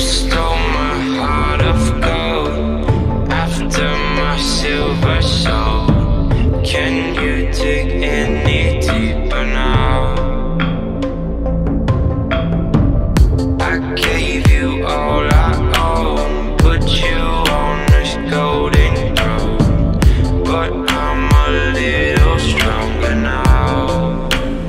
stole my heart of gold after my silver soul. Can you dig any deeper now? I gave you all I own, put you on this golden throne, but I'm a little stronger now.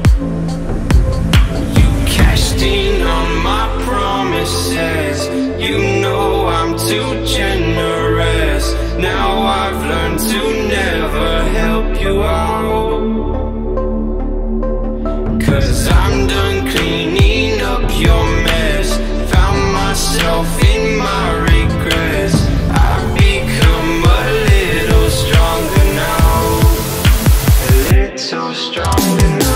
You cashed in on my promises, you know I'm too generous. Now I've learned to never help you out, 'cause I'm done cleaning up your mess. Found myself in my regrets. I've become a little stronger now, a little stronger now.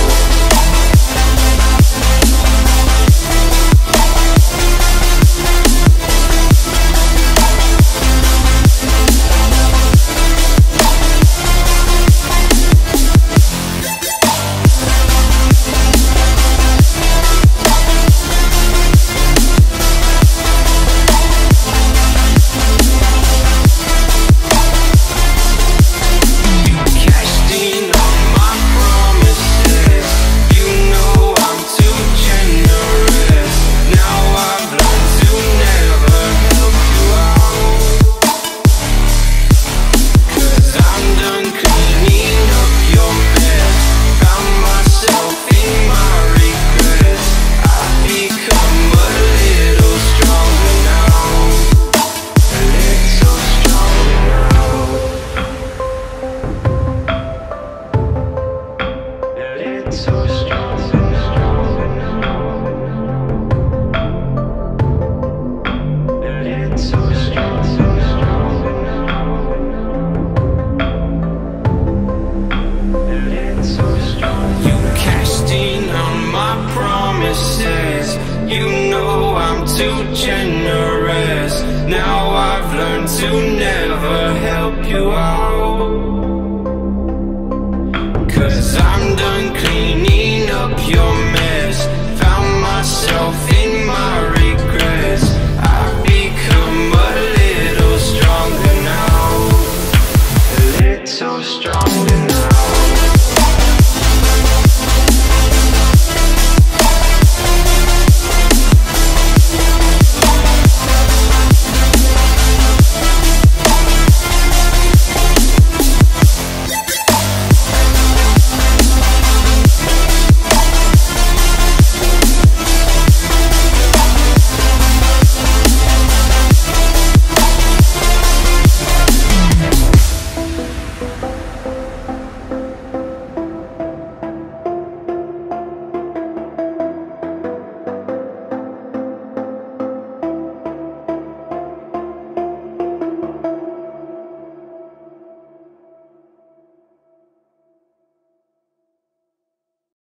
You know I'm too generous. Now I've learned to never help you out, 'cause I'm done cleaning